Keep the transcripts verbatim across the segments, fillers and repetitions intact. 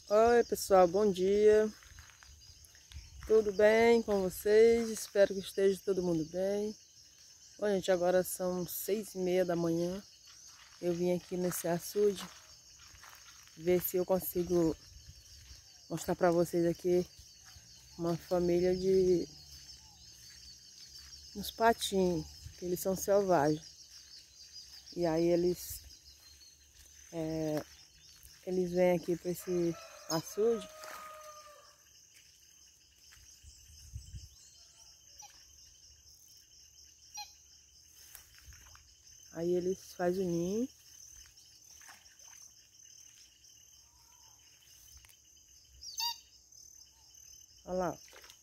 Oi pessoal, bom dia, tudo bem com vocês? Espero que esteja todo mundo bem. Bom gente, agora são seis e meia da manhã. Eu vim aqui nesse açude ver se eu consigo mostrar para vocês aqui uma família de uns patinhos, que eles são selvagens. E aí eles é, eles vêm aqui para esse açude. Aí eles fazem o ninho. Olha lá.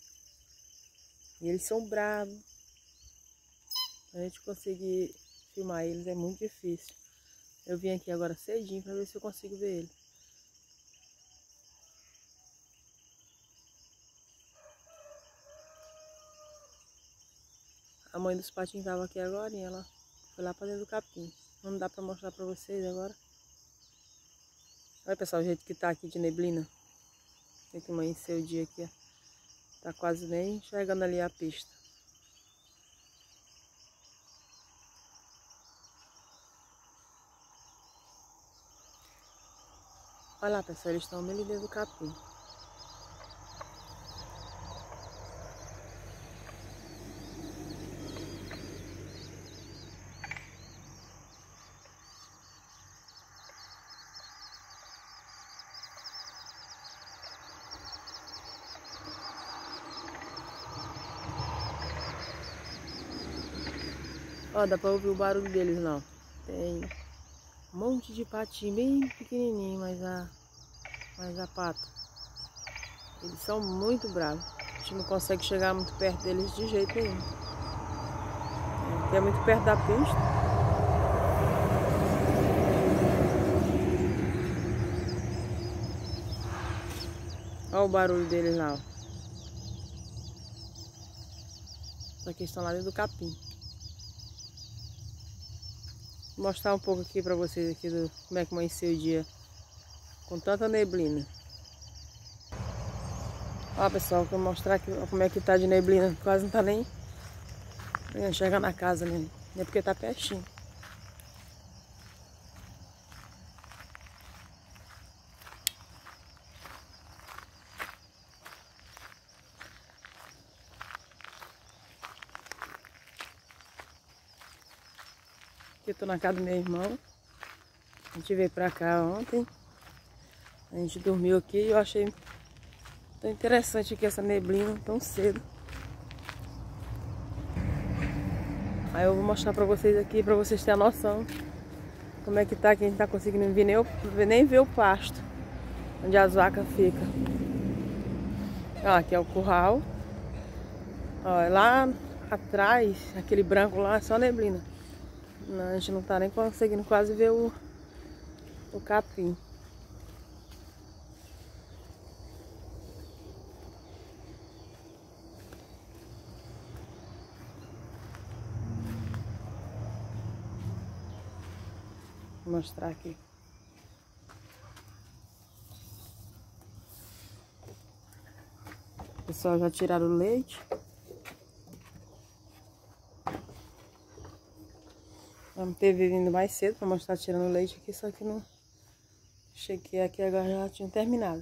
E eles são bravos. A gente conseguir filmar eles é muito difícil. Eu vim aqui agora cedinho para ver se eu consigo ver ele. A mãe dos patinhos estava aqui agora e ela foi lá para dentro do capim. Não dá para mostrar para vocês agora. Olha pessoal, o jeito que tá aqui de neblina. Tem que amanhecer o dia aqui, ó. Tá quase nem enxergando ali a pista. Olha lá pessoal, eles estão ali dentro do capim. Ó, dá pra ouvir o barulho deles lá, ó. Tem um monte de patinho bem pequenininho, mas a, mas a pata. Eles são muito bravos. A gente não consegue chegar muito perto deles de jeito nenhum. Porque é muito perto da pista. Olha o barulho deles lá, ó. Só que estão lá dentro do capim. Vou mostrar um pouco aqui pra vocês aqui do como é que amanheceu o dia com tanta neblina. Ó pessoal, vou mostrar aqui como é que tá de neblina. Quase não tá nem enxergando na casa mesmo. Nem porque tá pertinho. Aqui eu tô na casa do meu irmão. A gente veio pra cá ontem. A gente dormiu aqui e eu achei tão interessante aqui essa neblina tão cedo. Aí eu vou mostrar pra vocês aqui, pra vocês terem a noção como é que tá, que a gente tá conseguindo vir nem, nem ver o pasto onde as vacas ficam. Ó, aqui é o curral. Ó, lá atrás, aquele branco lá é só neblina. Não, a gente não tá nem conseguindo quase ver o, o capim. Vou mostrar aqui. O pessoal já tiraram o leite. Vamos ter vindo mais cedo para mostrar tirando o leite aqui, só que não cheguei aqui agora, já tinha terminado.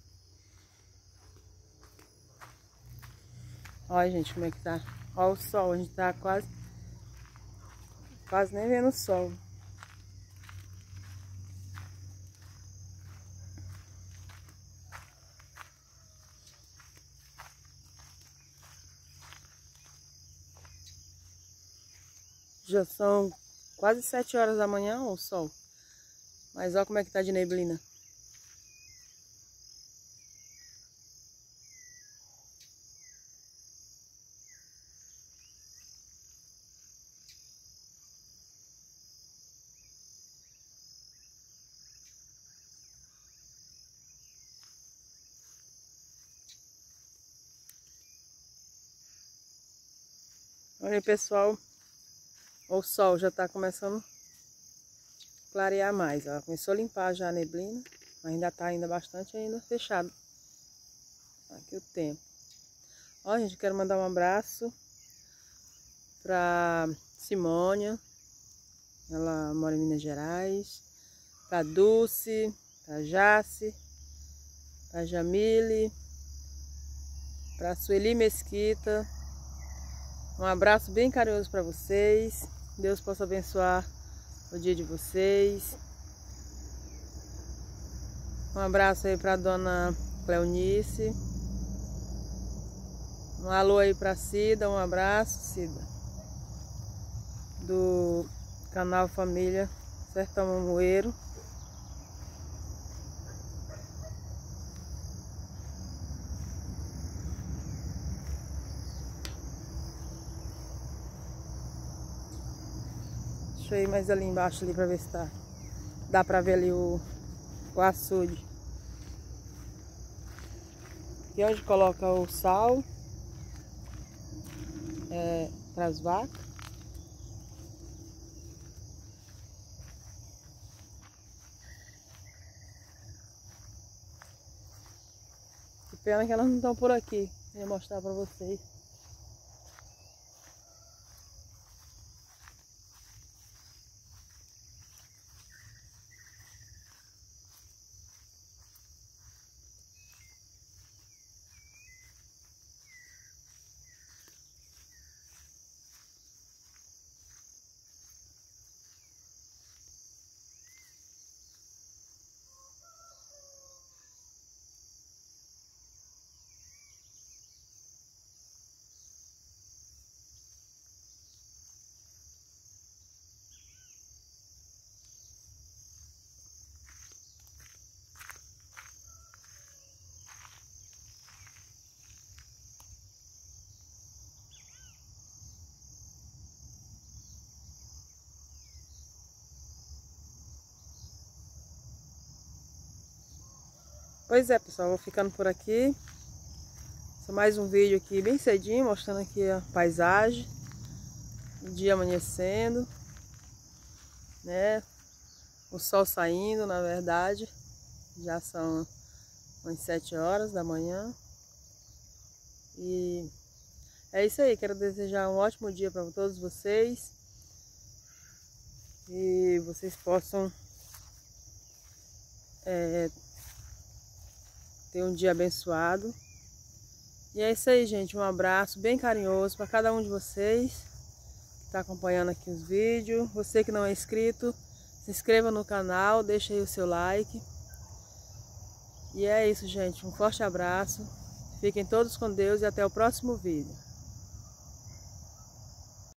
Olha gente, como é que tá. Olha o sol, a gente tá quase quase nem vendo o sol. Já são quase sete horas da manhã, o sol. Mas olha como é que tá de neblina. Olha aí, pessoal, o sol já tá começando a clarear mais, ó. Começou a limpar já a neblina. Ainda tá ainda bastante ainda fechado. Aqui o tempo. Ó, gente, quero mandar um abraço pra Simônia. Ela mora em Minas Gerais. Pra Dulce, pra Jace, pra Jamile, pra Sueli Mesquita. Um abraço bem carinhoso para vocês. Deus possa abençoar o dia de vocês. Um abraço aí para dona Cleonice. Um alô aí para Cida. Um abraço, Cida, do canal Família Sertão Mamoeiro. Deixa eu ir mais ali embaixo ali para ver se tá. Dá para ver ali o, o açude. E onde coloca o sal é, para as vacas. Que pena que elas não estão por aqui. Eu ia mostrar para vocês. Pois é, pessoal, vou ficando por aqui. Só mais um vídeo aqui bem cedinho, mostrando aqui a paisagem. O dia amanhecendo, né? O sol saindo, na verdade. Já são umas sete horas da manhã. E é isso aí, quero desejar um ótimo dia para todos vocês. E vocês possam é, ter um dia abençoado. E é isso aí, gente. Um abraço bem carinhoso para cada um de vocês que está acompanhando aqui os vídeos. Você que não é inscrito, se inscreva no canal, deixa aí o seu like. E é isso, gente. Um forte abraço. Fiquem todos com Deus e até o próximo vídeo.